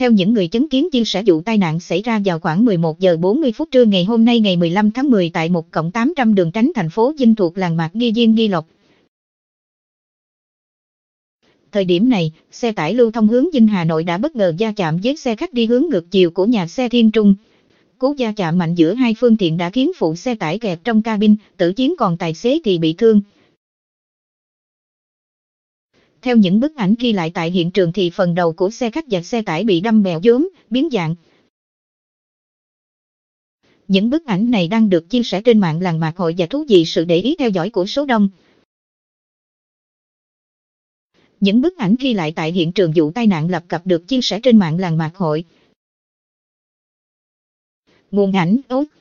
Theo những người chứng kiến chia sẻ, vụ tai nạn xảy ra vào khoảng 11 giờ 40 phút trưa ngày hôm nay ngày 15 tháng 10 tại 1+800 đường Tránh thành phố Vinh thuộc làng mạc Nghi Diên Nghi Lộc. Thời điểm này, xe tải lưu thông hướng Vinh Hà Nội đã bất ngờ va chạm với xe khách đi hướng ngược chiều của nhà xe Thiên Trung. Cú va chạm mạnh giữa hai phương tiện đã khiến phụ xe tải kẹt trong cabin, tử chiến, còn tài xế thì bị thương. Theo những bức ảnh ghi lại tại hiện trường thì phần đầu của xe khách và xe tải bị đâm bèo vốn, biến dạng. Những bức ảnh này đang được chia sẻ trên mạng làng mạc hội và thú vị sự để ý theo dõi của số đông. Những bức ảnh ghi lại tại hiện trường vụ tai nạn lập cập được chia sẻ trên mạng làng mạc hội. Nguồn ảnh: